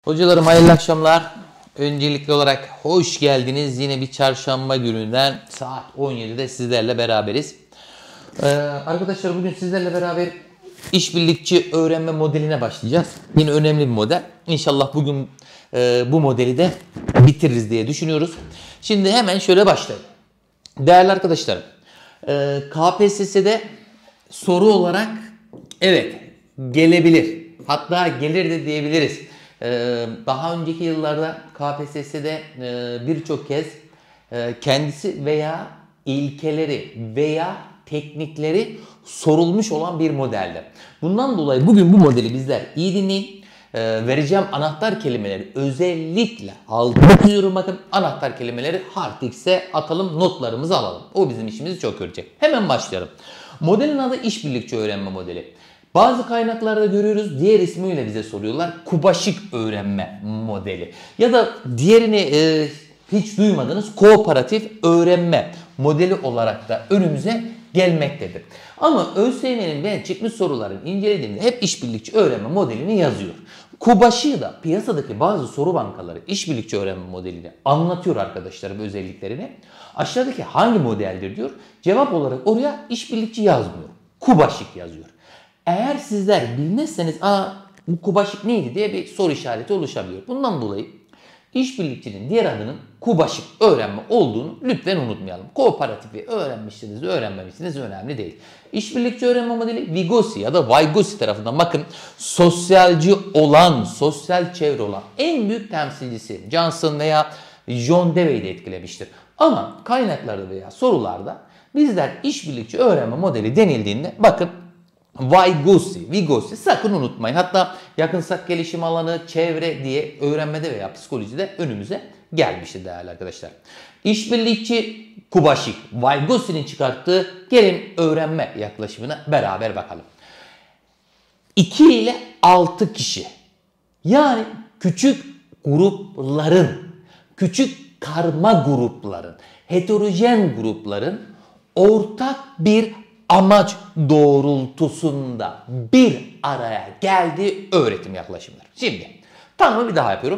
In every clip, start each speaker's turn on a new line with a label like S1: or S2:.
S1: Hocalarım hayırlı akşamlar. Öncelikli olarak hoş geldiniz. Yine bir çarşamba gününden saat 17'de sizlerle beraberiz. Arkadaşlar bugün sizlerle beraber işbirlikçi öğrenme modeline başlayacağız. Yine önemli bir model. İnşallah bugün bu modeli de bitiririz diye düşünüyoruz. Şimdi hemen şöyle başlayalım. Değerli arkadaşlarım, KPSS'de soru olarak evet gelebilir. Hatta gelir de diyebiliriz. Daha önceki yıllarda KPSS'de birçok kez kendisi veya ilkeleri veya teknikleri sorulmuş olan bir modeldi. Bundan dolayı bugün bu modeli bizler iyi dinleyin. Vereceğim anahtar kelimeleri özellikle altını çiziyorum, bakın anahtar kelimeleri Hard X'e atalım, notlarımızı alalım. O bizim işimizi çok görecek. Hemen başlayalım. Modelin adı işbirlikçi öğrenme modeli. Bazı kaynaklarda görüyoruz, diğer ismiyle bize soruyorlar. Kubaşık öğrenme modeli. Ya da diğerini hiç duymadınız, kooperatif öğrenme modeli olarak da önümüze gelmektedir. Ama ÖSYM'nin ben çıkmış soruların incelediğimde hep işbirlikçi öğrenme modelini yazıyor. Kubaşık da piyasadaki bazı soru bankaları işbirlikçi öğrenme modelini anlatıyor arkadaşlarım, özelliklerini. Aşağıdaki hangi modeldir diyor. Cevap olarak oraya işbirlikçi yazmıyor. Kubaşık yazıyor. Eğer sizler bilmezseniz bu kubaşık neydi diye bir soru işareti oluşabiliyor. Bundan dolayı işbirlikçinin diğer adının kubaşık öğrenme olduğunu lütfen unutmayalım. Kooperatifi öğrenmişsiniz, öğrenmemişsiniz önemli değil. İşbirlikçi öğrenme modeli Vygotsky ya da Vygotsky tarafından, bakın, sosyalci olan, sosyal çevre olan en büyük temsilcisi Johnson veya John Dewey'i de etkilemiştir. Ama kaynaklarda veya sorularda bizler işbirlikçi öğrenme modeli denildiğinde bakın Vygotsky sakın unutmayın. Hatta yakınsak gelişim alanı, çevre diye öğrenmede veya psikolojide önümüze gelmişti değerli arkadaşlar. İşbirlikçi Kubaşık, Vygotsky'nin çıkarttığı gelin öğrenme yaklaşımına beraber bakalım. 2 ile 6 kişi, yani küçük grupların, küçük karma grupların, heterojen grupların ortak bir amaç doğrultusunda bir araya geldiği öğretim yaklaşımları. Şimdi tanımı bir daha yapıyorum.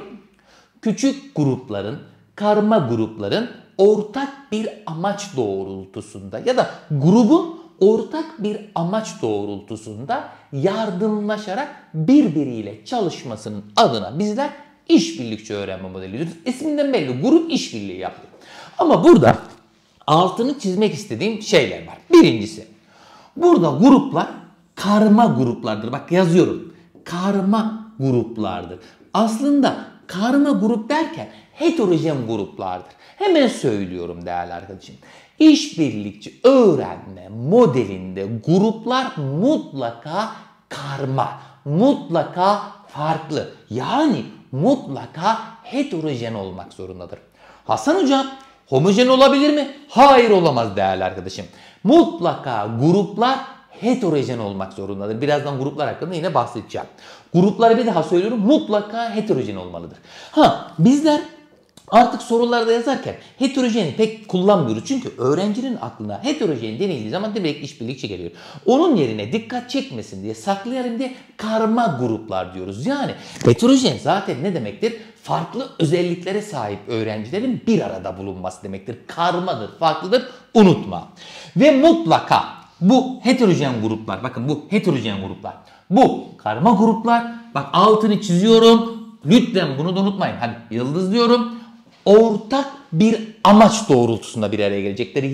S1: Küçük grupların, karma grupların ortak bir amaç doğrultusunda ya da grubun ortak bir amaç doğrultusunda yardımlaşarak birbiriyle çalışmasının adına bizler işbirlikçi öğrenme modeli diyoruz. İsminden belli, grup işbirliği yapıyor. Ama burada altını çizmek istediğim şeyler var. Birincisi, burada gruplar karma gruplardır. Bak yazıyorum. Karma gruplardır. Aslında karma grup derken heterojen gruplardır. Hemen söylüyorum değerli arkadaşım. İşbirlikçi öğrenme modelinde gruplar mutlaka karma, mutlaka farklı. Yani mutlaka heterojen olmak zorundadır. Hasan hocam, homojen olabilir mi? Hayır, olamaz değerli arkadaşım. Mutlaka gruplar heterojen olmak zorundadır. Birazdan gruplar hakkında yine bahsedeceğim. Grupları bir daha söylüyorum, mutlaka heterojen olmalıdır. Bizler artık sorularda yazarken heterojeni pek kullanmıyoruz. Çünkü öğrencinin aklına heterojen denildiği zaman direkt işbirlikçi geliyor. Onun yerine dikkat çekmesin diye, saklayalım diye karma gruplar diyoruz. Yani heterojen zaten ne demektir? Farklı özelliklere sahip öğrencilerin bir arada bulunması demektir. Karmadır, farklıdır, unutma. Ve mutlaka bu heterojen gruplar, bakın bu heterojen gruplar, bu karma gruplar, bak altını çiziyorum, lütfen bunu da unutmayın. Hani yıldız diyorum, ortak bir amaç doğrultusunda bir araya gelecekleri.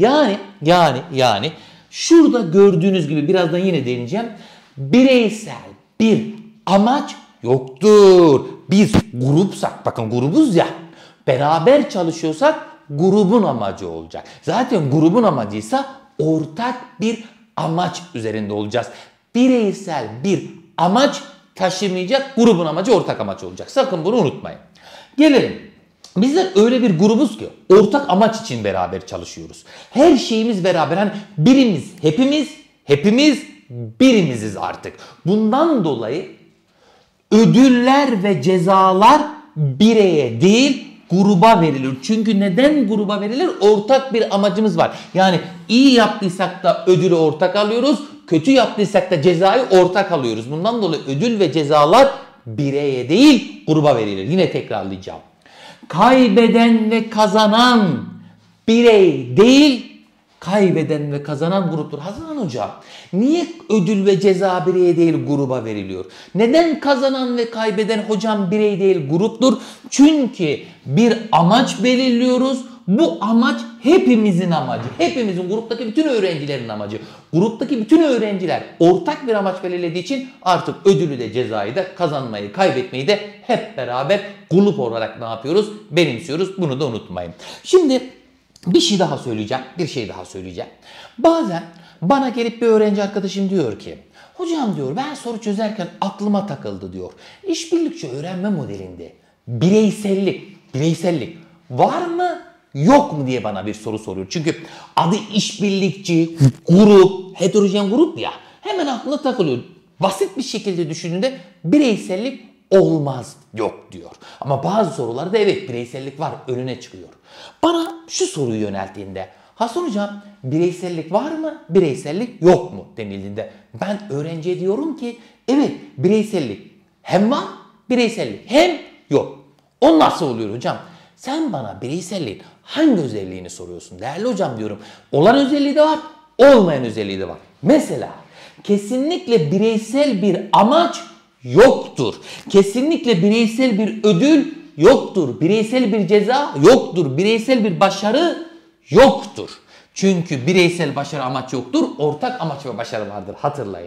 S1: Yani şurada gördüğünüz gibi, birazdan yine değineceğim, bireysel bir amaç yoktur. Biz grupsak, bakın grubuz ya, beraber çalışıyorsak grubun amacı olacak. Zaten grubun amacıysa ortak bir amaç üzerinde olacağız. Bireysel bir amaç taşımayacak, grubun amacı ortak amaç olacak. Sakın bunu unutmayın. Gelelim. Bizler öyle bir grubuz ki ortak amaç için beraber çalışıyoruz. Her şeyimiz beraber. Hani birimiz, hepimiz birimiziz artık. Bundan dolayı ödüller ve cezalar bireye değil gruba verilir. Çünkü neden gruba verilir? Ortak bir amacımız var. Yani iyi yaptıysak da ödülü ortak alıyoruz. Kötü yaptıysak da cezayı ortak alıyoruz. Bundan dolayı ödül ve cezalar bireye değil gruba verilir. Yine tekrarlayacağım. Kaybeden ve kazanan birey değil, kaybeden ve kazanan gruptur. Hasan Hocam, niye ödül ve ceza bireye değil gruba veriliyor? Neden kazanan ve kaybeden hocam birey değil gruptur? Çünkü bir amaç belirliyoruz. Bu amaç hepimizin amacı. Hepimizin, gruptaki bütün öğrencilerin amacı. Gruptaki bütün öğrenciler ortak bir amaç belirlediği için artık ödülü de cezayı da kazanmayı, kaybetmeyi de hep beraber grup olarak ne yapıyoruz? Benimsiyoruz. Bunu da unutmayın. Şimdi bir şey daha söyleyeceğim. Bazen bana gelip bir öğrenci arkadaşım diyor ki, hocam diyor, ben soru çözerken aklıma takıldı diyor. İşbirlikçi öğrenme modelinde bireysellik var mı yok mu diye bana bir soru soruyor. Çünkü adı işbirlikçi, grup, heterojen grup ya, hemen aklına takılıyor. Basit bir şekilde düşündüğünde bireysellik olmaz, yok diyor. Ama bazı sorularda evet bireysellik var, önüne çıkıyor. Bana şu soruyu yönelttiğinde, Hasan Hocam bireysellik var mı, bireysellik yok mu denildiğinde ben öğrenciye diyorum ki evet bireysellik hem var, bireysellik hem yok. O nasıl oluyor hocam? Sen bana bireyselliğin hangi özelliğini soruyorsun? Değerli hocam diyorum. Olan özelliği de var, olmayan özelliği de var. Mesela kesinlikle bireysel bir amaç yoktur. Kesinlikle bireysel bir ödül yoktur. Bireysel bir ceza yoktur. Bireysel bir başarı yoktur. Çünkü bireysel başarı amaç yoktur. Ortak amaç ve başarı vardır. Hatırlayın.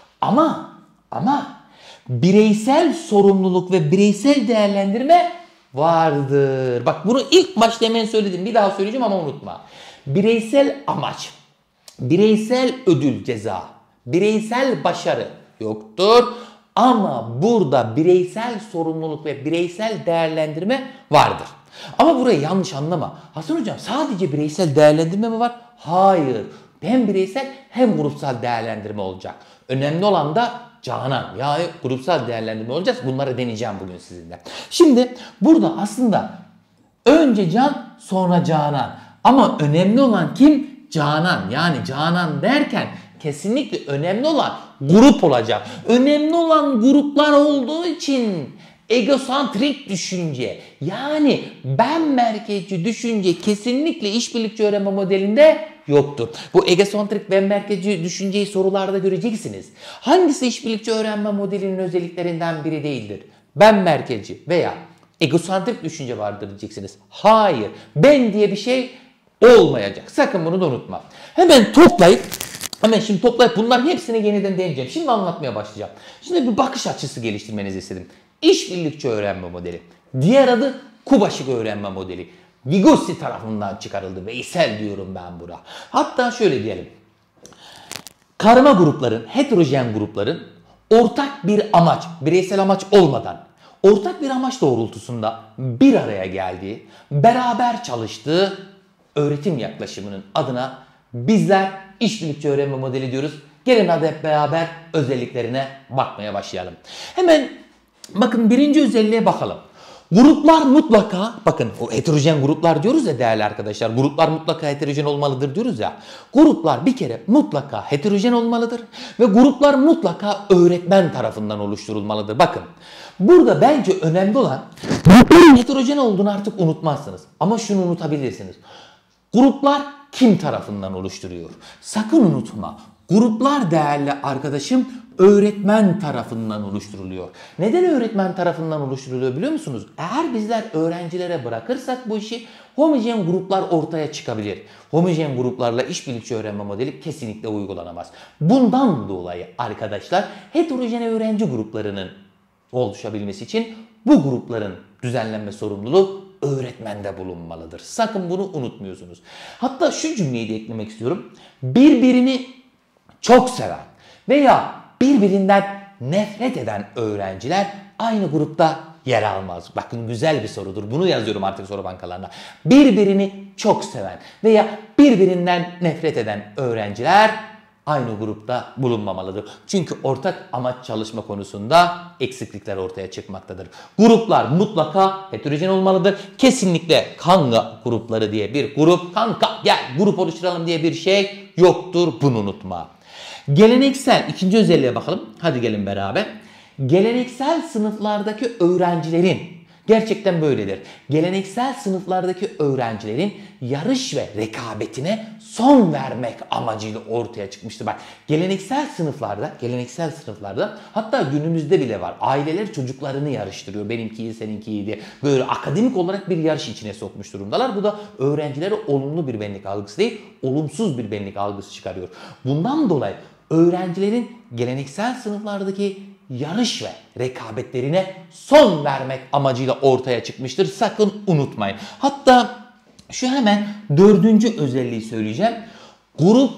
S1: Ama bireysel sorumluluk ve bireysel değerlendirme vardır. Bak bunu ilk başta hemen söyledim. Bir daha söyleyeceğim ama unutma. Bireysel amaç, bireysel ödül ceza, bireysel başarı yoktur. Ama burada bireysel sorumluluk ve bireysel değerlendirme vardır. Ama burayı yanlış anlama. Hasan Hocam sadece bireysel değerlendirme mi var? Hayır. Hem bireysel hem grupsal değerlendirme olacak. Önemli olan da Canan. Yani grupsal değerlendirme olacağız. Bunları deneyeceğim bugün sizinle. Şimdi burada aslında önce Can sonra Canan. Ama önemli olan kim? Canan. Yani Canan derken kesinlikle önemli olan grup olacak. Önemli olan gruplar olduğu için egosantrik düşünce, yani ben merkezci düşünce kesinlikle işbirlikçi öğrenme modelinde yoktur. Bu egosantrik ben merkezci düşünceyi sorularda göreceksiniz. Hangisi işbirlikçi öğrenme modelinin özelliklerinden biri değildir? Ben merkezci veya egosantrik düşünce vardır diyeceksiniz. Hayır, ben diye bir şey olmayacak. Sakın bunu da unutma. Hemen toplayıp bunların hepsini yeniden deneyeceğim. Şimdi anlatmaya başlayacağım. Şimdi bir bakış açısı geliştirmenizi istedim. İşbirlikçi öğrenme modeli. Diğer adı Kubaşik öğrenme modeli. Vygotsky tarafından çıkarıldı. Veysel diyorum ben buna. Hatta şöyle diyelim. Karma grupların, heterojen grupların ortak bir amaç, bireysel amaç olmadan ortak bir amaç doğrultusunda bir araya geldiği, beraber çalıştığı öğretim yaklaşımının adına bizler işbirlikçi öğrenme modeli diyoruz. Gelin hadi hep beraber özelliklerine bakmaya başlayalım. Hemen bakın birinci özelliğe bakalım. Gruplar mutlaka, bakın o heterojen gruplar diyoruz ya değerli arkadaşlar. Gruplar mutlaka heterojen olmalıdır diyoruz ya. Gruplar bir kere mutlaka heterojen olmalıdır. Ve gruplar mutlaka öğretmen tarafından oluşturulmalıdır. Bakın burada bence önemli olan grupların heterojen olduğunu artık unutmazsınız. Ama şunu unutabilirsiniz. Gruplar kim tarafından oluşturuyor? Sakın unutma. Gruplar değerli arkadaşım öğretmen tarafından oluşturuluyor. Neden öğretmen tarafından oluşturuluyor biliyor musunuz? Eğer bizler öğrencilere bırakırsak bu işi homojen gruplar ortaya çıkabilir. Homojen gruplarla işbirlikçi öğrenme modeli kesinlikle uygulanamaz. Bundan dolayı arkadaşlar heterojen öğrenci gruplarının oluşabilmesi için bu grupların düzenlenme sorumluluğu öğretmende bulunmalıdır. Sakın bunu unutmuyorsunuz. Hatta şu cümleyi de eklemek istiyorum. Birbirini çok seven veya birbirinden nefret eden öğrenciler aynı grupta yer almaz. Bakın güzel bir sorudur. Bunu yazıyorum artık soru bankalarına. Birbirini çok seven veya birbirinden nefret eden öğrenciler aynı grupta bulunmamalıdır. Çünkü ortak amaç çalışma konusunda eksiklikler ortaya çıkmaktadır. Gruplar mutlaka heterojen olmalıdır. Kesinlikle kanka grupları diye bir grup, kanka gel grup oluşturalım diye bir şey yoktur. Bunu unutma. Geleneksel ikinci özelliğe bakalım. Hadi gelin beraber. geleneksel sınıflardaki öğrencilerin, gerçekten böyledir, geleneksel sınıflardaki öğrencilerin yarış ve rekabetine son vermek amacıyla ortaya çıkmıştır. Bak, geleneksel sınıflarda hatta günümüzde bile var. Aileler çocuklarını yarıştırıyor. Benimki iyi, seninki iyi diye. Böyle akademik olarak bir yarış içine sokmuş durumdalar. Bu da öğrencilere olumlu bir benlik algısı değil, olumsuz bir benlik algısı çıkarıyor. Bundan dolayı öğrencilerin geleneksel sınıflardaki yarış ve rekabetlerine son vermek amacıyla ortaya çıkmıştır. Sakın unutmayın. Hatta şu hemen 4. özelliği söyleyeceğim. Grup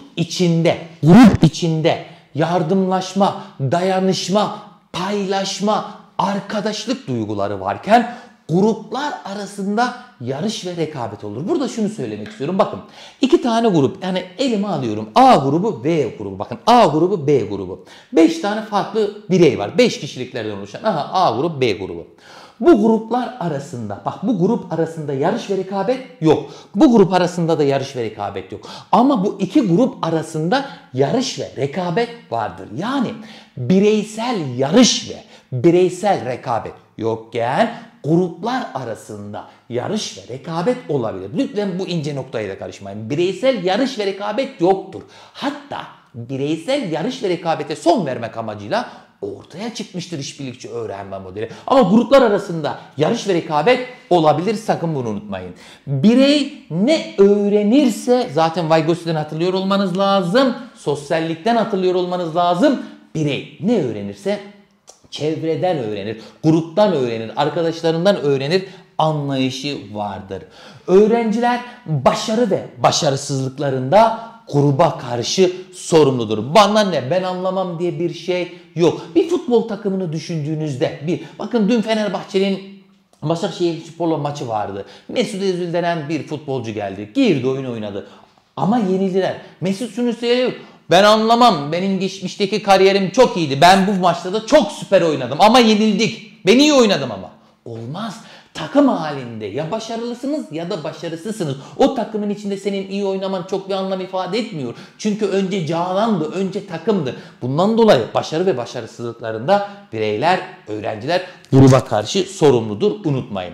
S1: içinde yardımlaşma, dayanışma, paylaşma, arkadaşlık duyguları varken gruplar arasında yarış ve rekabet olur. Burada şunu söylemek istiyorum. Bakın, 2 tane grup, yani elime alıyorum. A grubu, B grubu. Bakın, A grubu, B grubu. 5 tane farklı birey var. 5 kişiliklerden oluşan. A grubu, B grubu. Bu gruplar arasında, bak, bu grup arasında yarış ve rekabet yok. Bu grup arasında da yarış ve rekabet yok. Ama bu 2 grup arasında yarış ve rekabet vardır. Yani bireysel yarış ve bireysel rekabet yokken gruplar arasında yarış ve rekabet olabilir. Lütfen bu ince noktayı da karışmayın. Bireysel yarış ve rekabet yoktur. Hatta bireysel yarış ve rekabete son vermek amacıyla ortaya çıkmıştır işbirlikçi öğrenme modeli. Ama gruplar arasında yarış ve rekabet olabilir. Sakın bunu unutmayın. Birey ne öğrenirse, zaten Vygotski'den hatırlıyor olmanız lazım. Sosyallikten hatırlıyor olmanız lazım. Birey ne öğrenirse çevreden öğrenir, gruptan öğrenir, arkadaşlarından öğrenir anlayışı vardır. Öğrenciler başarı ve başarısızlıklarında gruba karşı sorumludur. Bana ne, ben anlamam diye bir şey yok. Bir futbol takımını düşündüğünüzde, bakın dün Fenerbahçe'nin Başakşehirspor'la maçı vardı. Mesut Özil denen bir futbolcu geldi. Girdi, oyun oynadı. Ama yenildiler. Mesut şunu söylüyor: ben anlamam. Benim geçmişteki kariyerim çok iyiydi. Ben bu maçta da çok süper oynadım ama yenildik. Ben iyi oynadım ama. Olmaz. Takım halinde ya başarılısınız ya da başarısızsınız. O takımın içinde senin iyi oynaman çok bir anlam ifade etmiyor. Çünkü önce Canan'dı, önce takımdı. Bundan dolayı başarı ve başarısızlıklarında bireyler, öğrenciler gruba karşı sorumludur. Unutmayın.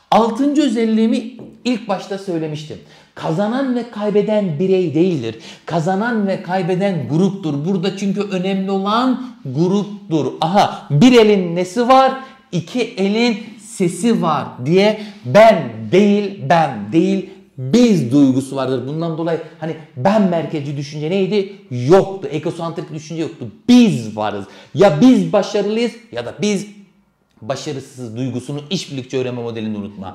S1: 6. özelliğimi ilk başta söylemiştim. Kazanan ve kaybeden birey değildir. Kazanan ve kaybeden gruptur. Burada çünkü önemli olan gruptur. Aha, bir elin nesi var? 2 elin sesi var diye ben değil biz duygusu vardır. Bundan dolayı hani ben merkezci düşünce neydi? Yoktu. Egosantrik düşünce yoktu. Biz varız. Ya biz başarılıyız ya da biz başarısız duygusunu işbirlikçi öğrenme modelini unutma.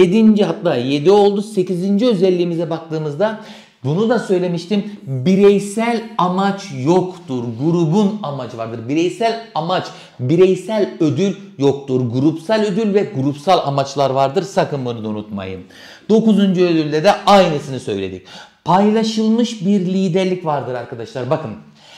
S1: 7 oldu. 8. özelliğimize baktığımızda bunu da söylemiştim. Bireysel amaç yoktur. Grubun amacı vardır. Bireysel amaç, bireysel ödül yoktur. Grupsal ödül ve grupsal amaçlar vardır. Sakın bunu da unutmayın. 9. ödülde de aynısını söyledik. Paylaşılmış bir liderlik vardır arkadaşlar. Bakın,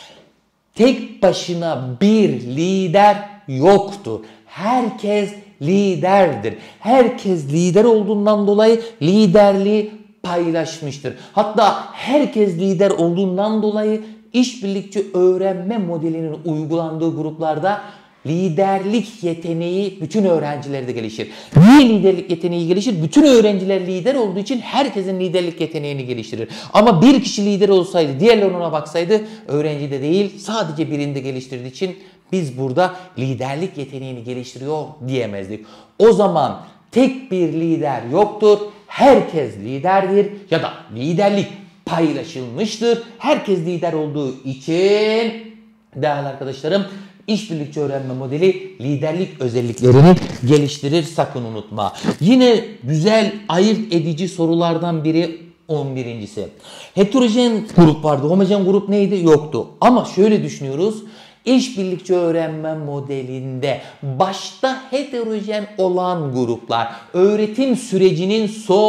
S1: tek başına bir lider yoktur. Herkes liderdir. Herkes lider olduğundan dolayı liderliği paylaşmıştır. Hatta herkes lider olduğundan dolayı işbirlikçi öğrenme modelinin uygulandığı gruplarda liderlik yeteneği bütün öğrencilerde gelişir. Niye liderlik yeteneği gelişir? Bütün öğrenciler lider olduğu için herkesin liderlik yeteneğini geliştirir. Ama bir kişi lider olsaydı, diğerleri ona baksaydı, öğrencide değil sadece birinde geliştirdiği için biz burada liderlik yeteneğini geliştiriyor diyemezdik. O zaman tek bir lider yoktur. Herkes liderdir ya da liderlik paylaşılmıştır. Herkes lider olduğu için değerli arkadaşlarım, işbirlikçi öğrenme modeli liderlik özelliklerini geliştirir, sakın unutma. Yine güzel ayırt edici sorulardan biri 11.si. Heterojen grup vardı. Homojen grup neydi? Yoktu. Ama şöyle düşünüyoruz. İşbirlikçi öğrenme modelinde başta heterojen olan gruplar öğretim sürecinin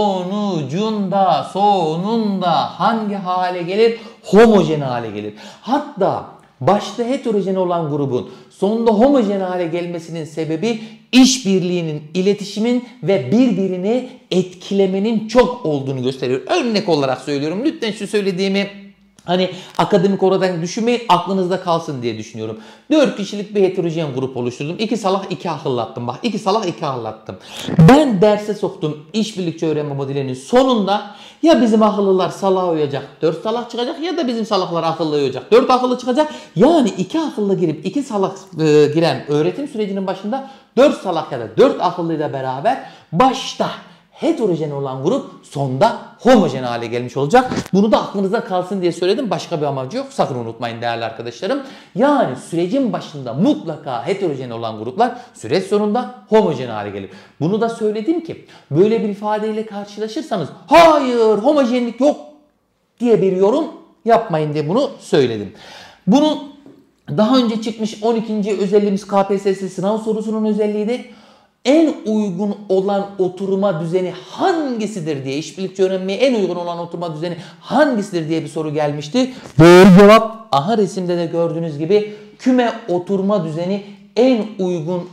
S1: sonunda hangi hale gelir? Homojen hale gelir. Hatta başta heterojen olan grubun sonunda homojen hale gelmesinin sebebi işbirliğinin, iletişimin ve birbirini etkilemenin çok olduğunu gösteriyor. Örnek olarak söylüyorum. Lütfen şu söylediğimi Hani akademik oradan düşünmeyin, aklınızda kalsın diye düşünüyorum. 4 kişilik bir heterojen grup oluşturdum. 2 salak 2 akıllı attım. Bak 2 salak 2 akıllı attım. Ben derse soktum işbirlikçi öğrenme modelinin sonunda ya bizim akıllılar salağa uyacak 4 salak çıkacak ya da bizim salaklar akıllı uyacak 4 akıllı çıkacak. Yani 2 akıllı girip 2 salak giren öğretim sürecinin başında 4 salak ya da 4 akıllıyla beraber başta heterojen olan grup sonda homojen hale gelmiş olacak. Bunu da aklınızda kalsın diye söyledim. Başka bir amacı yok. Sakın unutmayın değerli arkadaşlarım. Yani sürecin başında mutlaka heterojen olan gruplar süreç sonunda homojen hale gelir. Bunu da söyledim ki böyle bir ifadeyle karşılaşırsanız hayır homojenlik yok diye bir yorum yapmayın diye bunu söyledim. Bunu daha önce çıkmış 12. özelliğimiz KPSS sınav sorusunun özelliğiydi. En uygun olan oturma düzeni hangisidir diye, işbirlikçi öğrenmeye en uygun olan oturma düzeni hangisidir diye bir soru gelmişti. Doğru cevap aha resimde de gördüğünüz gibi küme oturma düzeni en uygun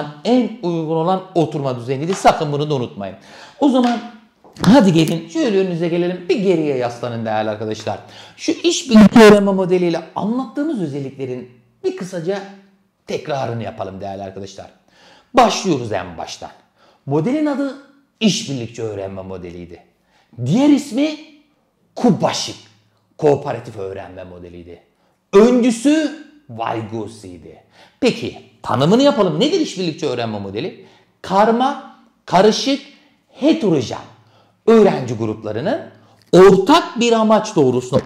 S1: olan oturma düzeniydi. Sakın bunu da unutmayın. O zaman hadi gelin şöyle önünüze gelelim, bir geriye yaslanın değerli arkadaşlar. Şu işbirlikçi öğrenme modeliyle anlattığımız özelliklerin bir kısaca tekrarını yapalım değerli arkadaşlar. Başlıyoruz en baştan. Modelin adı işbirlikçi öğrenme modeliydi. Diğer ismi KUBAŞİK, kooperatif öğrenme modeliydi. Öncüsü Vygos'iydi. Peki tanımını yapalım. Nedir işbirlikçi öğrenme modeli? Karma, karışık, heterojen öğrenci gruplarının ortak bir amaç doğrultusunda,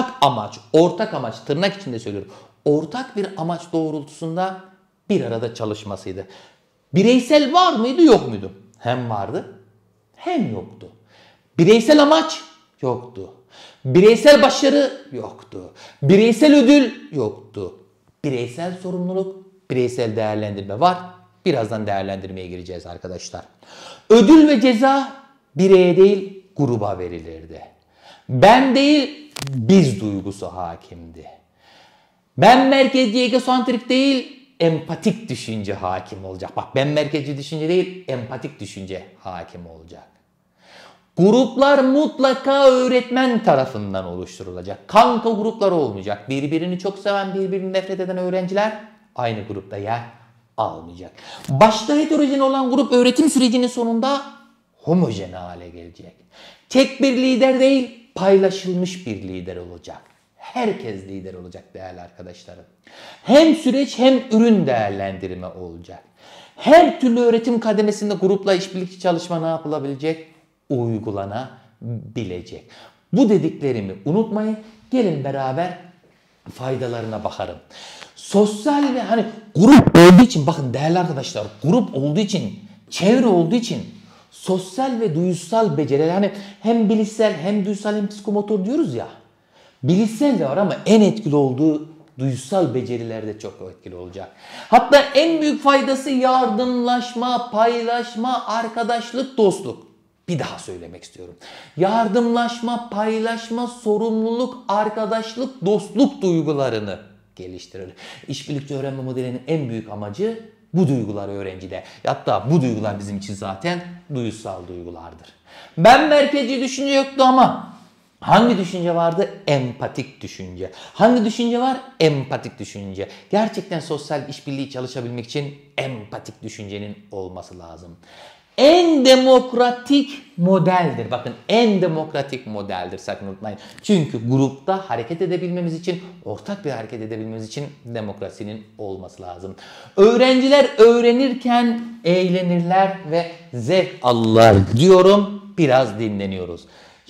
S1: ortak amaç tırnak içinde söylüyorum. Ortak bir amaç doğrultusunda bir arada çalışmasıydı. Bireysel var mıydı yok muydu? Hem vardı hem yoktu. Bireysel amaç yoktu. Bireysel başarı yoktu. Bireysel ödül yoktu. Bireysel sorumluluk, bireysel değerlendirme var. Birazdan değerlendirmeye gireceğiz arkadaşlar. Ödül ve ceza bireye değil gruba verilirdi. Ben değil biz duygusu hakimdi. Ben merkezci egosantrik değil empatik düşünce hakim olacak. Bak ben merkezci düşünce değil empatik düşünce hakim olacak. Gruplar mutlaka öğretmen tarafından oluşturulacak. Kanka grupları olmayacak. Birbirini çok seven, birbirini nefret eden öğrenciler aynı grupta yer almayacak. Başta heterojen olan grup öğretim sürecinin sonunda homojen hale gelecek. Tek bir lider değil, paylaşılmış bir lider olacak. Herkes lider olacak değerli arkadaşlarım. Hem süreç hem ürün değerlendirme olacak. Her türlü öğretim kademesinde grupla işbirlikçi çalışma ne yapılabilecek? Uygulanabilecek. Bu dediklerimi unutmayın. Gelin beraber faydalarına bakalım. Sosyal ve grup olduğu için bakın değerli arkadaşlar grup olduğu için çevre olduğu için sosyal ve duysal beceriler hem bilişsel hem duysal hem psikomotor diyoruz ya. Bilişsel de var ama en etkili olduğu duysal becerilerde çok etkili olacak. Hatta en büyük faydası yardımlaşma, paylaşma, arkadaşlık, dostluk. Bir daha söylemek istiyorum. Yardımlaşma, paylaşma, sorumluluk, arkadaşlık, dostluk duygularını geliştirir. İşbirlikçi öğrenme modelinin en büyük amacı bu duygular öğrencide. Hatta bu duygular bizim için zaten duysal duygulardır. Ben merkezci düşünce yoktu ama hangi düşünce vardı? Empatik düşünce. Hangi düşünce var? Empatik düşünce. Gerçekten sosyal işbirliği çalışabilmek için empatik düşüncenin olması lazım. En demokratik modeldir. Bakın en demokratik modeldir sakın unutmayın. Çünkü grupta hareket edebilmemiz için, ortak bir hareket edebilmemiz için demokrasinin olması lazım. Öğrenciler öğrenirken eğlenirler ve zevk alırlar diyorum. Biraz dinleniyoruz.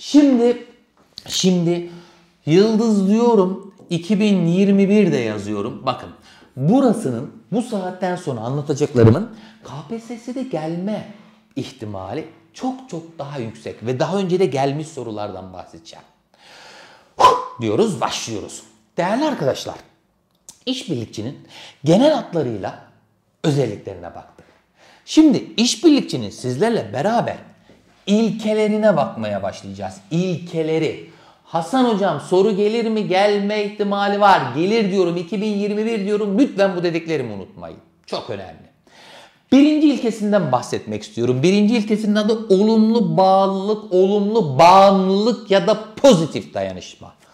S1: Şimdi yıldızlıyorum 2021'de yazıyorum. Bakın burasının bu saatten sonra anlatacaklarımın KPSS'de gelme ihtimali çok daha yüksek ve daha önce de gelmiş sorulardan bahsedeceğim. Diyoruz başlıyoruz. Değerli arkadaşlar işbirlikçinin genel hatlarıyla özelliklerine baktık. Şimdi işbirlikçinin sizlerle beraber İlkelerine bakmaya başlayacağız. İlkeleri. Hasan hocam soru gelir mi? Gelme ihtimali var. Gelir diyorum 2021 diyorum. Lütfen bu dediklerimi unutmayın. Çok önemli. Birinci ilkesinden bahsetmek istiyorum. Birinci ilkesinin adı olumlu bağlılık, olumlu bağımlılık ya da pozitif dayanışma.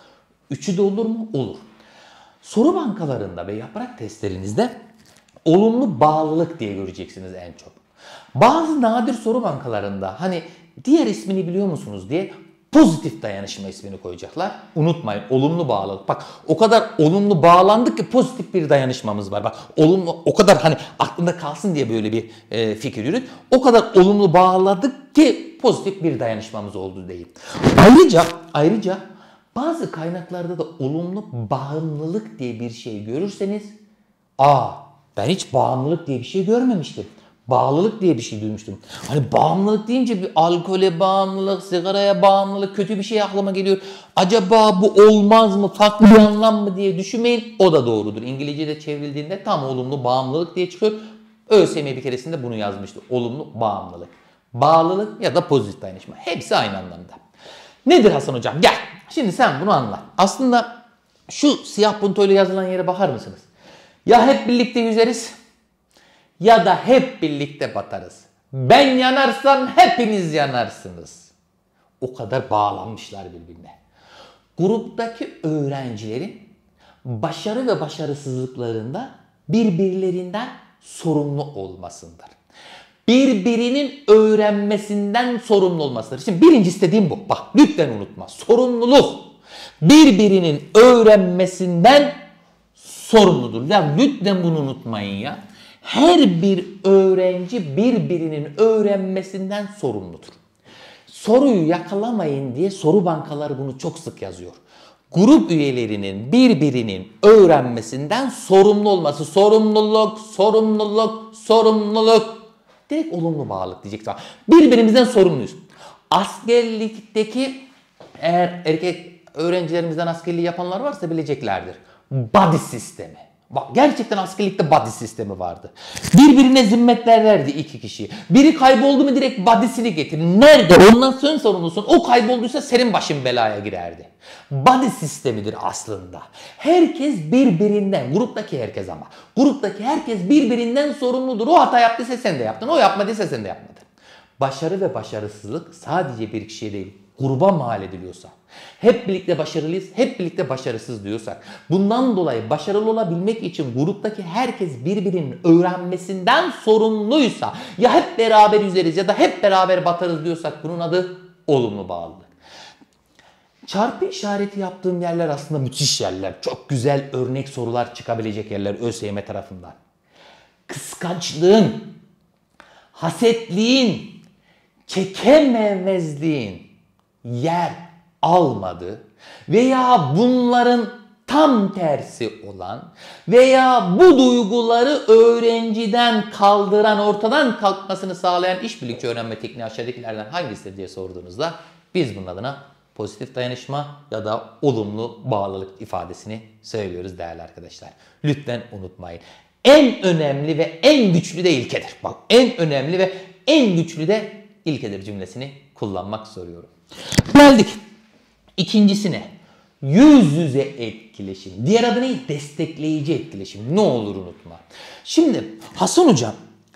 S1: Üçü de olur mu? Olur. Soru bankalarında ve yaprak testlerinizde olumlu bağlılık diye göreceksiniz en çok. Bazı nadir soru bankalarında hani diğer ismini biliyor musunuz diye pozitif dayanışma ismini koyacaklar. Unutmayın, olumlu bağlılık. Bak o kadar olumlu bağlandık ki pozitif bir dayanışmamız var. Bak olumlu, o kadar hani aklında kalsın diye böyle bir fikir yürüt. O kadar olumlu bağladık ki pozitif bir dayanışmamız oldu değil. Ayrıca bazı kaynaklarda da olumlu bağımlılık diye bir şey görürseniz, ben hiç bağımlılık diye bir şey görmemiştim. Bağlılık diye bir şey duymuştum. Hani bağımlılık deyince bir alkole bağımlılık, sigaraya bağımlılık, kötü bir şey aklıma geliyor. Acaba bu olmaz mı, farklı bir anlam mı diye düşünmeyin. O da doğrudur. İngilizce'de çevrildiğinde tam olumlu bağımlılık diye çıkıyor. ÖSYM bir keresinde bunu yazmıştı. Olumlu bağımlılık. Bağlılık ya da pozitif dayanışma. Hepsi aynı anlamda. Nedir Hasan Hocam? Gel. Şimdi sen bunu anla. Aslında şu siyah puntoyla yazılan yere bakar mısınız? Ya hep birlikte yüzeriz ya da hep birlikte batarız. Ben yanarsam hepiniz yanarsınız. O kadar bağlanmışlar birbirine. Gruptaki öğrencilerin başarı ve başarısızlıklarında birbirlerinden sorumlu olmasındır. Birbirinin öğrenmesinden sorumlu olmasıdır. Şimdi birinci istediğim bu. Bak lütfen unutma. Sorumluluk birbirinin öğrenmesinden sorumludur. Ya lütfen bunu unutmayın ya. Her bir öğrenci birbirinin öğrenmesinden sorumludur. Soruyu yakalamayın diye soru bankaları bunu çok sık yazıyor. Grup üyelerinin birbirinin öğrenmesinden sorumlu olması. Sorumluluk. Direkt olumlu bağlılık diyeceksin. Birbirimizden sorumluyuz. Askerlikteki eğer erkek öğrencilerimizden askerliği yapanlar varsa bileceklerdir. Body sistemi. Bak gerçekten askerlikte body sistemi vardı. Birbirine zimmetlerlerdi iki kişi. Biri kayboldu mu direkt body'sini getirin. Nerede? Ondan sen sorumlusun. O kaybolduysa senin başın belaya girerdi. Body sistemidir aslında. Herkes birbirinden, gruptaki herkes ama. Gruptaki herkes birbirinden sorumludur. O hata yaptıysa sen de yaptın. O yapmadıysa sen de yapmadın. Başarı ve başarısızlık sadece bir kişiye değil, gruba mal ediliyorsa, hep birlikte başarılıyız, hep birlikte başarısız diyorsak, bundan dolayı başarılı olabilmek için gruptaki herkes birbirinin öğrenmesinden sorumluysa, ya hep beraber yüzeriz ya da hep beraber batarız diyorsak bunun adı olumlu bağlılık. Çarpı işareti yaptığım yerler aslında müthiş yerler. Çok güzel örnek sorular çıkabilecek yerler ÖSYM tarafından. Kıskançlığın, hasetliğin, çekememezliğin yer almadı veya bunların tam tersi olan veya bu duyguları öğrenciden kaldıran, ortadan kalkmasını sağlayan işbirlikçi öğrenme tekniği aşağıdakilerden hangisidir diye sorduğunuzda biz bunun adına pozitif dayanışma ya da olumlu bağlılık ifadesini söylüyoruz değerli arkadaşlar. Lütfen unutmayın. En önemli ve en güçlü de ilkedir. Bak en önemli ve en güçlü de ilkedir cümlesini kullanmak soruyorum. Geldik ikincisine. Yüz yüze etkileşim. Diğer adı ne? Destekleyici etkileşim. Ne olur unutma. Şimdi Hasan Hocam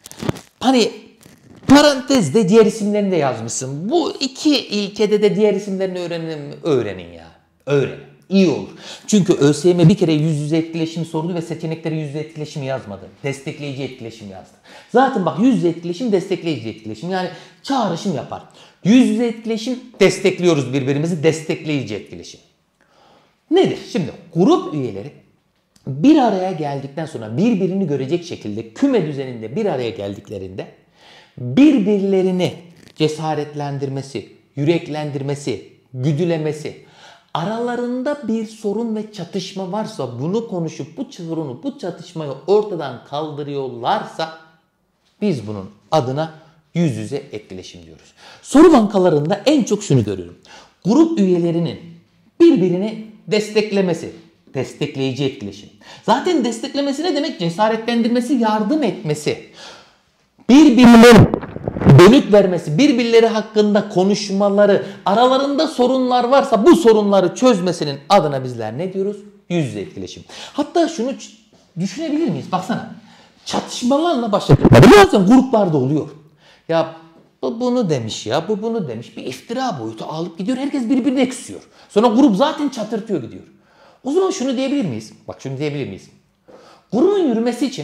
S1: hani parantezde diğer isimlerini de yazmışsın. Bu iki ilkede de diğer isimlerini öğrenin ya. Öğrenin. İyi olur. Çünkü ÖSYM bir kere yüz yüze etkileşim sordu ve seçenekleri yüz yüze etkileşimi yazmadı. Destekleyici etkileşim yazdı. Zaten bak yüz yüze etkileşim, destekleyici etkileşim. Yani çağrışım yapar. Yüz yüze etkileşim destekliyoruz birbirimizi, destekleyici etkileşim. Nedir? Şimdi grup üyeleri bir araya geldikten sonra birbirini görecek şekilde küme düzeninde bir araya geldiklerinde birbirlerini cesaretlendirmesi, yüreklendirmesi, güdülemesi, aralarında bir sorun ve çatışma varsa bunu konuşup bu sorunu, bu çatışmayı ortadan kaldırıyorlarsa biz bunun adına yüz yüze etkileşim diyoruz. Soru bankalarında en çok şunu görüyorum. Grup üyelerinin birbirini desteklemesi, destekleyici etkileşim. Zaten desteklemesi ne demek? Cesaretlendirmesi, yardım etmesi. Birbirlerine dönüt vermesi, birbirleri hakkında konuşmaları, aralarında sorunlar varsa bu sorunları çözmesinin adına bizler ne diyoruz? Yüz yüze etkileşim. Hatta şunu düşünebilir miyiz? Baksana. Çatışmalarla başladık. Bazen gruplarda oluyor. Ya bu bunu demiş ya, bu bunu demiş. Bir iftira boyutu alıp gidiyor. Herkes birbirine küsüyor. Sonra grup zaten çatırtıyor gidiyor. O zaman şunu diyebilir miyiz? Bak şunu diyebilir miyiz? Grubun yürümesi için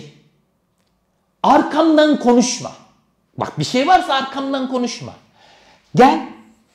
S1: arkamdan konuşma. Bak bir şey varsa arkamdan konuşma. Gel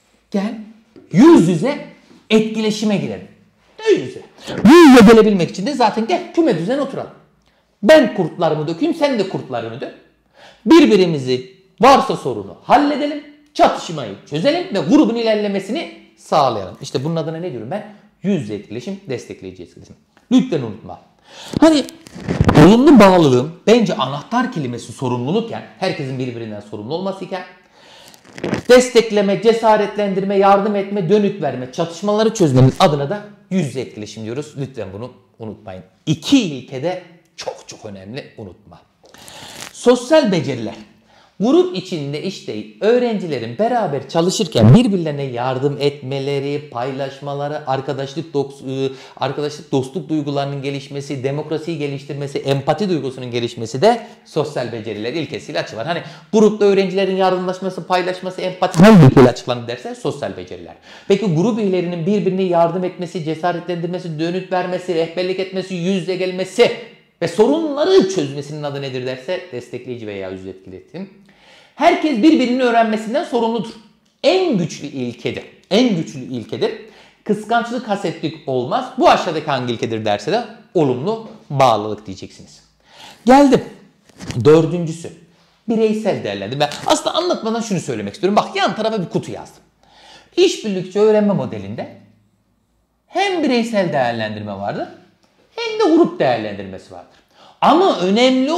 S1: yüz yüze etkileşime girelim. Yüz yüze. Yüz yüze gelebilmek için de zaten gel küme düzen oturalım. Ben kurtlarımı dökeyim, sen de kurtlarını dök. Birbirimizi varsa sorunu halledelim, çatışmayı çözelim ve grubun ilerlemesini sağlayalım. İşte bunun adına ne diyorum ben? Yüz yüze etkileşim, destekleyici etkileşim. Lütfen unutma. Hani olumlu bağlılığın bence anahtar kelimesi sorumlulukken, herkesin birbirinden sorumlu olmasıyken, destekleme, cesaretlendirme, yardım etme, dönüt verme, çatışmaları çözmenin adına da yüz yüze etkileşim diyoruz. Lütfen bunu unutmayın. İki ilke de çok önemli, unutma. Sosyal beceriler. Grup içinde işte öğrencilerin beraber çalışırken birbirlerine yardım etmeleri, paylaşmaları, arkadaşlık, dostluk duygularının gelişmesi, demokrasiyi geliştirmesi, empati duygusunun gelişmesi de sosyal beceriler ilkesiyle açıklanır. Hani grupta öğrencilerin yardımlaşması, paylaşması, empati hangi ilkeyle açıklanır derse sosyal beceriler. Peki grup üyelerinin birbirine yardım etmesi, cesaretlendirmesi, dönüt vermesi, rehberlik etmesi, yüz yüze gelmesi ve sorunları çözmesinin adı nedir derse destekleyici veya yüz yüze etkileşim. Herkes birbirinin öğrenmesinden sorumludur. En güçlü ilkedir. En güçlü ilkedir. Kıskançlık, hasetlik olmaz. Bu aşağıdaki hangi ilkedir derse de olumlu bağlılık diyeceksiniz. Geldim. Dördüncüsü. Bireysel değerlendirme. Aslında anlatmadan şunu söylemek istiyorum. Bak yan tarafa bir kutu yazdım. İşbirlikçi öğrenme modelinde hem bireysel değerlendirme vardır hem de grup değerlendirmesi vardır. Ama önemli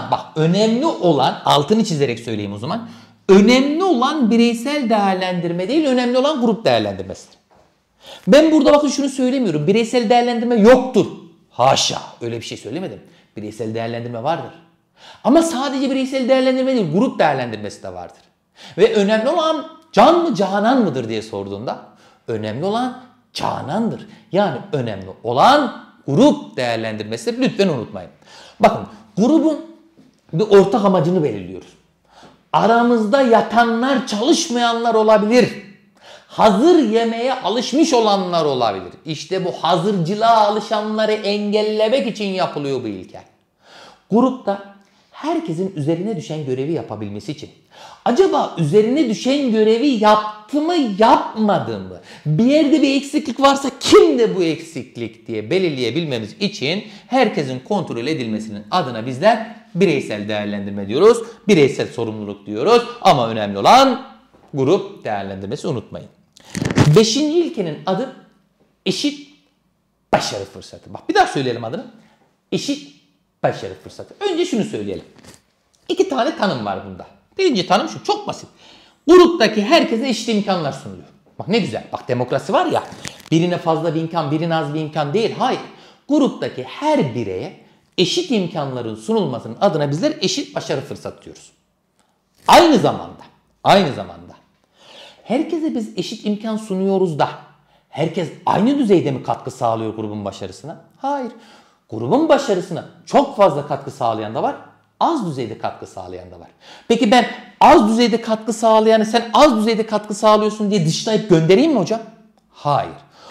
S1: olan altını çizerek söyleyeyim o zaman. Önemli olan bireysel değerlendirme değil, önemli olan grup değerlendirmesidir. Ben burada bakın şunu söylemiyorum. Bireysel değerlendirme yoktur. Haşa, öyle bir şey söylemedim. Bireysel değerlendirme vardır. Ama sadece bireysel değerlendirme değil, grup değerlendirmesi de vardır. Ve önemli olan can mı canan mıdır diye sorduğunda önemli olan canandır. Yani önemli olan grup değerlendirmesidir. Lütfen unutmayın. Bakın grubun bir ortak amacını belirliyoruz. Aramızda yatanlar, çalışmayanlar olabilir. Hazır yemeğe alışmış olanlar olabilir. İşte bu hazırcılığa alışanları engellemek için yapılıyor bu ilke. Grupta herkesin üzerine düşen görevi yapabilmesi için. Acaba üzerine düşen görevi yaptı mı yapmadı mı? Bir yerde bir eksiklik varsa kimde bu eksiklik diye belirleyebilmemiz için herkesin kontrol edilmesinin adına bizler bireysel değerlendirme diyoruz. Bireysel sorumluluk diyoruz. Ama önemli olan grup değerlendirmesi, unutmayın. Beşinci ilkenin adı eşit başarı fırsatı. Bak bir daha söyleyelim adını. Eşit başarı fırsatı. Önce şunu söyleyelim. İki tane tanım var bunda. Birinci tanım şu, çok basit. Gruptaki herkese eşit imkanlar sunuluyor. Bak ne güzel. Bak demokrasi var ya. Birine fazla bir imkan, birine az bir imkan değil. Hayır. Gruptaki her bireye eşit imkanların sunulmasının adına bizler eşit başarı fırsatı diyoruz. Aynı zamanda herkese biz eşit imkan sunuyoruz da herkes aynı düzeyde mi katkı sağlıyor grubun başarısına? Hayır. Grubun başarısına çok fazla katkı sağlayan da var, az düzeyde katkı sağlayan da var. Peki ben az düzeyde katkı sağlayanı sen az düzeyde katkı sağlıyorsun diye dışlayıp göndereyim mi hocam? Hayır.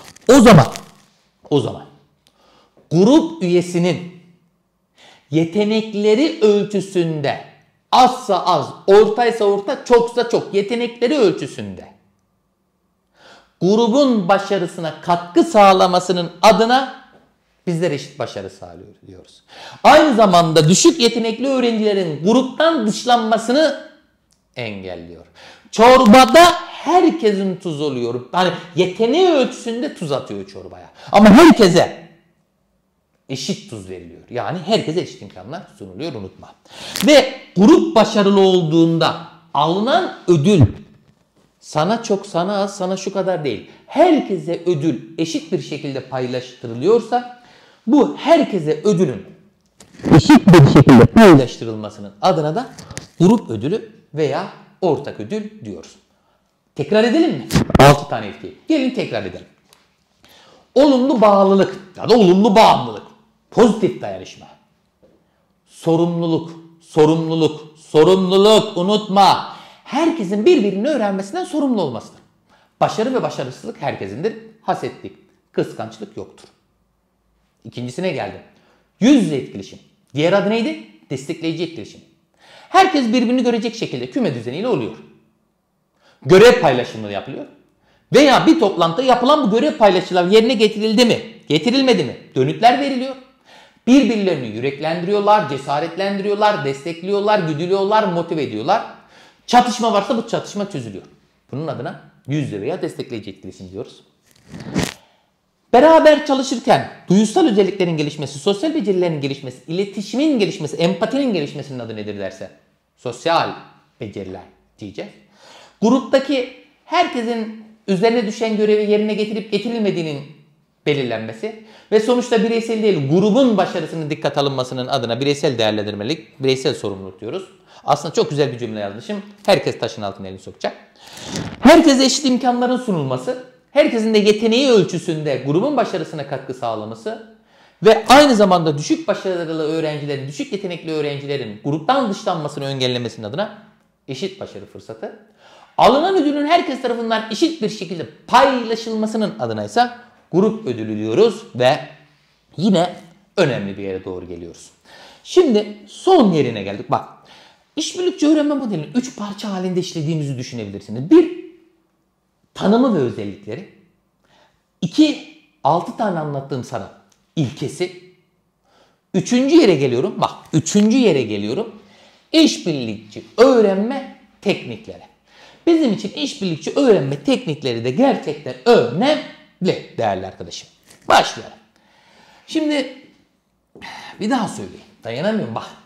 S1: O zaman grup üyesinin yetenekleri ölçüsünde azsa az, ortaysa orta, çoksa çok yetenekleri ölçüsünde grubun başarısına katkı sağlamasının adına bizler eşit başarı sağlıyoruz diyoruz. Aynı zamanda düşük yetenekli öğrencilerin gruptan dışlanmasını engelliyor. Çorbada herkesin tuz oluyor. Hani yeteneği ölçüsünde tuz atıyor çorbaya. Ama herkese eşit tuz veriliyor. Yani herkese eşit imkanlar sunuluyor, unutma. Ve grup başarılı olduğunda alınan ödül sana çok, sana az, sana şu kadar değil. Herkese ödül eşit bir şekilde paylaştırılıyorsa bu herkese ödülün eşit bir şekilde paylaştırılmasının adına da grup ödülü veya ortak ödül diyoruz. Tekrar edelim mi? 6 tane etki. Gelin tekrar edelim. Olumlu bağlılık ya da olumlu bağımlılık. Pozitif dayanışma. Sorumluluk unutma. Herkesin birbirini öğrenmesinden sorumlu olmasıdır. Başarı ve başarısızlık herkesindir. Hasetlik, kıskançlık yoktur. İkincisine geldim. Yüz yüze etkileşim. Diğer adı neydi? Destekleyici etkileşim. Herkes birbirini görecek şekilde küme düzeniyle oluyor. Görev paylaşımı yapılıyor. Veya bir toplantıda yapılan bu görev paylaşımları yerine getirildi mi? Getirilmedi mi? Dönütler veriliyor. Birbirlerini yüreklendiriyorlar, cesaretlendiriyorlar, destekliyorlar, güdülüyorlar, motive ediyorlar. Çatışma varsa bu çatışma çözülüyor. Bunun adına yüz yüze veya destekleyici etkileşim diyoruz. Beraber çalışırken duyusal özelliklerin gelişmesi, sosyal becerilerin gelişmesi, iletişimin gelişmesi, empatinin gelişmesinin adı nedir derse? Sosyal beceriler diyeceğiz. Gruptaki herkesin üzerine düşen görevi yerine getirip getirilmediğinin belirlenmesi ve sonuçta bireysel değil grubun başarısının dikkat alınmasının adına bireysel değerlendirmelik, bireysel sorumluluk diyoruz. Aslında çok güzel bir cümle yazmışım. Herkes taşın altına elini sokacak. Herkese eşit imkanların sunulması, herkesin de yeteneği ölçüsünde grubun başarısına katkı sağlaması ve aynı zamanda düşük başarılı öğrencilerin, düşük yetenekli öğrencilerin gruptan dışlanmasını engellemesinin adına eşit başarı fırsatı. Alınan ödülün herkes tarafından eşit bir şekilde paylaşılmasının adına ise grup ödülü diyoruz ve yine önemli bir yere doğru geliyoruz. Şimdi son yerine geldik. Bak, işbirlikçi öğrenme modelini 3 parça halinde işlediğimizi düşünebilirsiniz. 1. Tanımı ve özellikleri. 2. 6 tane anlattığım sana ilkesi. 3. yere geliyorum. Bak, 3. yere geliyorum. İşbirlikçi öğrenme teknikleri. Bizim için işbirlikçi öğrenme teknikleri de gerçekten önemli değerli arkadaşım. Başlayalım. Şimdi bir daha söyleyeyim. Dayanamıyorum bak.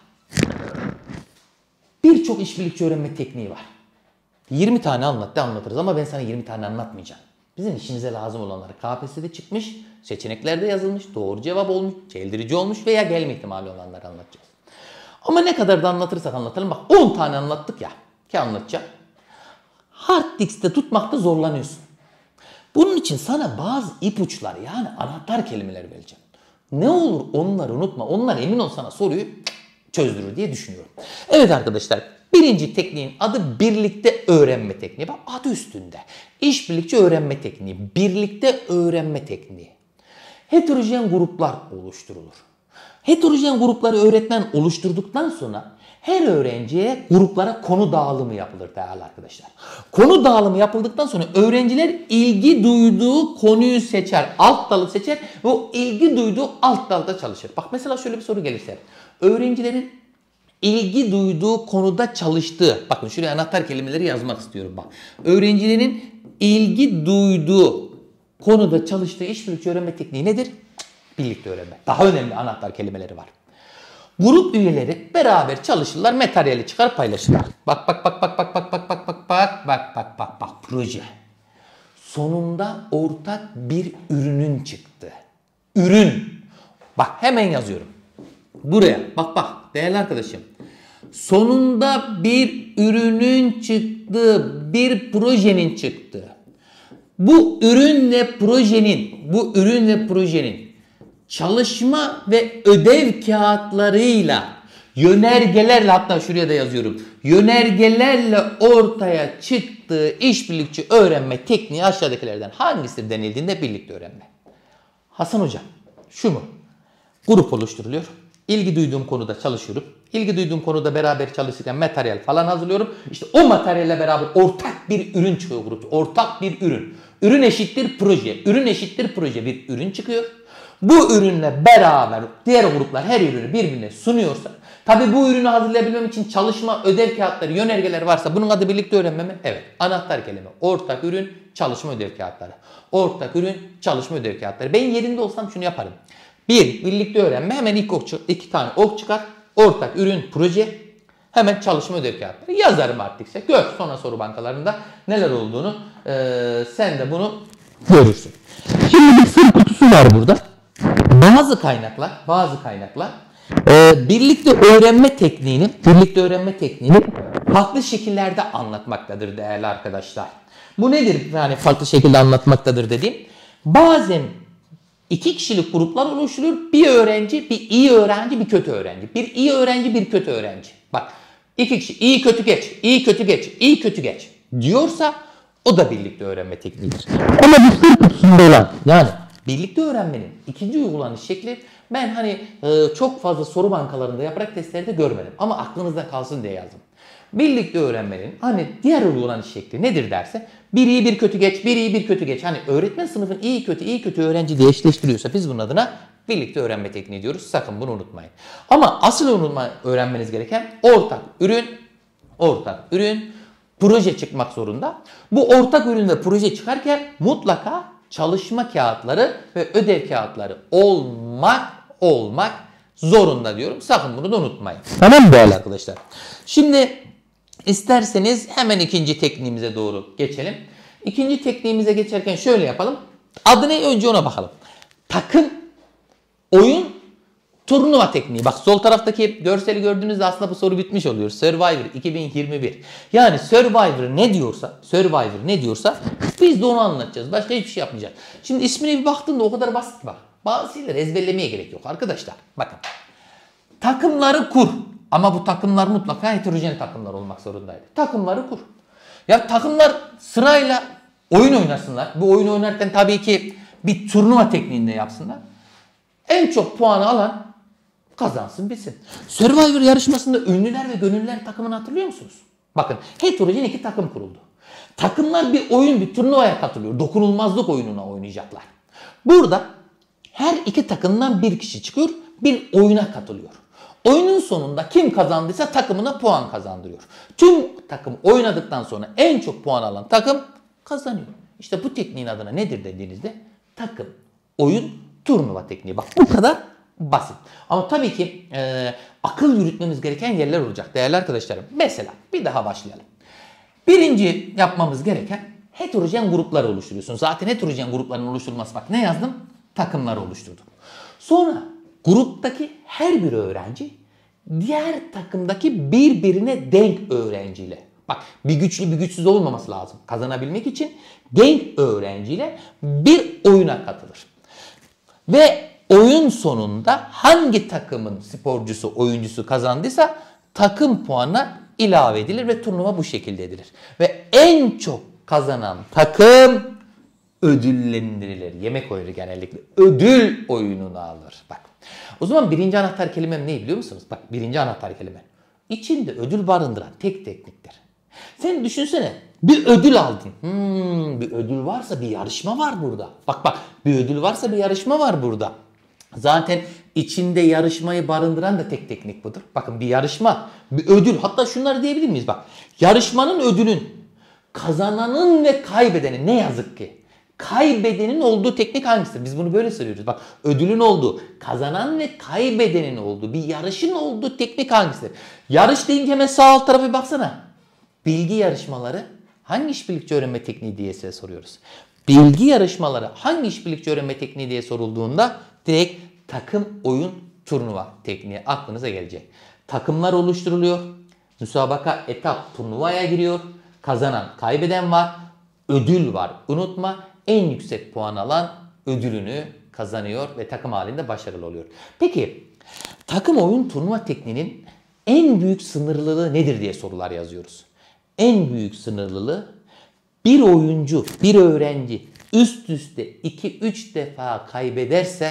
S1: Birçok işbirlikçi öğrenme tekniği var. 20 tane anlatırız ama ben sana 20 tane anlatmayacağım. Bizim işimize lazım olanları KPSS'de çıkmış, seçeneklerde yazılmış, doğru cevap olmuş, çeldirici olmuş veya gelme ihtimali olanları anlatacağız. Ama ne kadar da anlatırsak anlatalım. Bak 10 tane anlattık ya ki anlatacağım. Hard disk'te tutmakta zorlanıyorsun. Bunun için sana bazı ipuçları yani anahtar kelimeleri vereceğim. Ne olur onları unutma. Onlar emin ol sana soruyu çözdürür diye düşünüyorum. Evet arkadaşlar, birinci tekniğin adı birlikte öğrenme tekniği. Bak adı üstünde. İşbirlikçi öğrenme tekniği, birlikte öğrenme tekniği. Heterojen gruplar oluşturulur. Heterojen grupları öğretmen oluşturduktan sonra her öğrenciye gruplara konu dağılımı yapılır değerli arkadaşlar. Konu dağılımı yapıldıktan sonra öğrenciler ilgi duyduğu konuyu seçer, alt dalı seçer ve o ilgi duyduğu alt dalda çalışır. Bak mesela şöyle bir soru gelirse. Öğrencilerin ilgi duyduğu konuda çalıştığı, bakın şuraya anahtar kelimeleri yazmak istiyorum bak. Öğrencilerin ilgi duyduğu konuda çalıştığı işbirlikçi öğrenme tekniği nedir? Birlikte öğrenme. Daha önemli anahtar kelimeleri var. Grup üyeleri beraber çalışırlar, materyali çıkar paylaşırlar. Bak proje. Sonunda ortak bir ürünün çıktı. Ürün. Bak hemen yazıyorum. Buraya bak değerli arkadaşım. Sonunda bir ürünün çıktığı, bir projenin çıktığı. Bu ürünle projenin çalışma ve ödev kağıtlarıyla, yönergelerle, hatta şuraya da yazıyorum. Yönergelerle ortaya çıktığı işbirlikçi öğrenme tekniği aşağıdakilerden hangisi denildiğinde birlikte öğrenme. Hasan hocam şu mu? Grup oluşturuluyor. İlgi duyduğum konuda çalışıyorum. İlgi duyduğum konuda beraber çalışırken materyal falan hazırlıyorum. İşte o materyalle beraber ortak bir ürün çıkıyor grupta. Ortak bir ürün. Ürün eşittir proje. Ürün eşittir proje. Bir ürün çıkıyor. Bu ürünle beraber diğer gruplar her ürünü birbirine sunuyorsa, tabi bu ürünü hazırlayabilmem için çalışma, ödev kağıtları, yönergeler varsa bunun adı birlikte öğrenme mi? Evet. Anahtar kelime. Ortak ürün, çalışma, ödev kağıtları. Ortak ürün, çalışma, ödev kağıtları. Ben yerinde olsam şunu yaparım. Birlikte öğrenme. Hemen iki tane ok çıkar. Ortak ürün, proje. Hemen çalışma, ödev kağıtları. Yazarım artıksa. Gör sonra soru bankalarında neler olduğunu. Sen de bunu görürsün. Şimdi bir sır kutusu var burada. Bazı kaynaklar birlikte öğrenme tekniğini farklı şekillerde anlatmaktadır değerli arkadaşlar. Bu nedir yani farklı şekilde anlatmaktadır dediğim? Bazen 2 kişilik gruplar oluşturulur. Bir öğrenci, bir iyi öğrenci, bir kötü öğrenci. Bir iyi öğrenci, bir kötü öğrenci. Bak 2 kişi iyi kötü geç, iyi kötü geç, iyi kötü geç diyorsa o da birlikte öğrenme tekniğidir. Ama bir sır kutusunda olan yani birlikte öğrenmenin ikinci uygulanış şekli ben hani çok fazla soru bankalarında yaprak testlerde görmedim. Ama aklınızda kalsın diye yazdım. Birlikte öğrenmenin hani diğer uygulanış şekli nedir derse bir iyi bir kötü geç, bir iyi bir kötü geç. Hani öğretmen sınıfın iyi kötü öğrenci diye eşleştiriyorsa biz bunun adına birlikte öğrenme tekniği diyoruz. Sakın bunu unutmayın. Ama asıl öğrenmeniz gereken ortak ürün, proje çıkmak zorunda. Bu ortak ürün ve proje çıkarken mutlaka çalışma kağıtları ve ödev kağıtları olmak zorunda diyorum. Sakın bunu da unutmayın. Tamam mı değerli arkadaşlar? Şimdi isterseniz hemen ikinci tekniğimize doğru geçelim. İkinci tekniğimize geçerken şöyle yapalım. Adı ne? Önce ona bakalım. Takım, oyun, turnuva tekniği. Bak sol taraftaki görseli gördüğünüzde aslında bu soru bitmiş oluyor. Survivor 2021. Yani Survivor ne diyorsa biz de onu anlatacağız. Başka hiçbir şey yapmayacağız. Şimdi ismine bir baktığında o kadar basit bak. Bazı şeyleri ezberlemeye gerek yok arkadaşlar. Bakın. Takımları kur. Ama bu takımlar mutlaka heterojen takımlar olmak zorundaydı. Takımları kur. Ya takımlar sırayla oyun oynasınlar. Bu oyunu oynarken tabii ki bir turnuva tekniğinde yapsınlar. En çok puanı alan kazansın bilsin. Survivor yarışmasında ünlüler ve gönüllüler takımını hatırlıyor musunuz? Bakın heterojen 2 takım kuruldu. Takımlar bir turnuvaya katılıyor. Dokunulmazlık oyununa oynayacaklar. Burada her 2 takımdan bir kişi çıkıyor, bir oyuna katılıyor. Oyunun sonunda kim kazandıysa takımına puan kazandırıyor. Tüm takım oynadıktan sonra en çok puan alan takım kazanıyor. İşte bu tekniğin adına nedir dediğinizde takım, oyun, turnuva tekniği. Bak bu kadar basit. Ama tabii ki akıl yürütmemiz gereken yerler olacak değerli arkadaşlarım. Mesela bir daha başlayalım. Birinci yapmamız gereken heterojen gruplar oluşturuyorsun. Zaten heterojen grupların oluşturulması bak ne yazdım? Takımlar oluşturdum. Sonra gruptaki her bir öğrenci diğer takımdaki birbirine denk öğrenciyle. Bak bir güçlü bir güçsüz olmaması lazım. Kazanabilmek için denk öğrenciyle bir oyuna katılır. Ve oyun sonunda hangi takımın sporcusu, oyuncusu kazandıysa takım puanına ilave edilir ve turnuva bu şekilde edilir. Ve en çok kazanan takım ödüllendirilir. Yemek oyunu genellikle ödül oyununu alır. Bak. O zaman birinci anahtar kelimem ne biliyor musunuz? Bak birinci anahtar kelime. İçinde ödül barındıran tek tekniktir. Sen düşünsene bir ödül aldın. Bir ödül varsa bir yarışma var burada. Bak bir ödül varsa bir yarışma var burada. Zaten içinde yarışmayı barındıran da tek teknik budur. Bakın bir yarışma, bir ödül. Hatta şunları diyebilir miyiz? Bak yarışmanın ödülün, kazananın ve kaybedenin ne yazık ki. Kaybedenin olduğu teknik hangisidir? Biz bunu böyle soruyoruz. Bak ödülün olduğu, kazanan ve kaybedenin olduğu, bir yarışın olduğu teknik hangisidir? Yarış deyince hemen sağ alt tarafa bir baksana. Bilgi yarışmaları hangi işbirlikçi öğrenme tekniği diye size soruyoruz. Bilgi yarışmaları hangi işbirlikçi öğrenme tekniği diye sorulduğunda direkt takım, oyun, turnuva tekniği aklınıza gelecek. Takımlar oluşturuluyor. Müsabaka, etap, turnuvaya giriyor. Kazanan, kaybeden var. Ödül var. Unutma en yüksek puan alan ödülünü kazanıyor ve takım halinde başarılı oluyor. Peki takım oyun turnuva tekniğinin en büyük sınırlılığı nedir diye sorular yazıyoruz. En büyük sınırlılığı bir oyuncu, bir öğrenci üst üste 2-3 defa kaybederse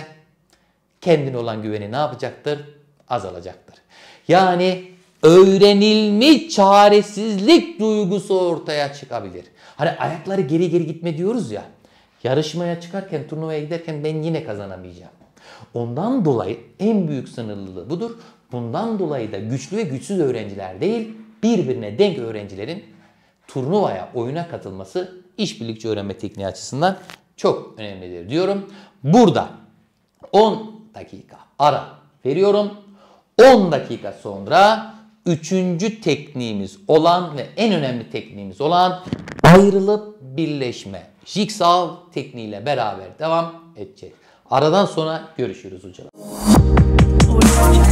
S1: kendine olan güveni ne yapacaktır? Azalacaktır. Yani öğrenilmiş çaresizlik duygusu ortaya çıkabilir. Hani ayakları geri geri gitme diyoruz ya. Yarışmaya çıkarken, turnuvaya giderken ben yine kazanamayacağım. Ondan dolayı en büyük sınırlılığı budur. Bundan dolayı da güçlü ve güçsüz öğrenciler değil, birbirine denk öğrencilerin turnuvaya, oyuna katılması işbirlikçi öğrenme tekniği açısından çok önemlidir diyorum. Burada 10 dakika ara veriyorum. 10 dakika sonra 3. tekniğimiz olan ve en önemli tekniğimiz olan ayrılıp birleşme, jigsaw tekniğiyle beraber devam edecek. Aradan sonra görüşürüz hocam.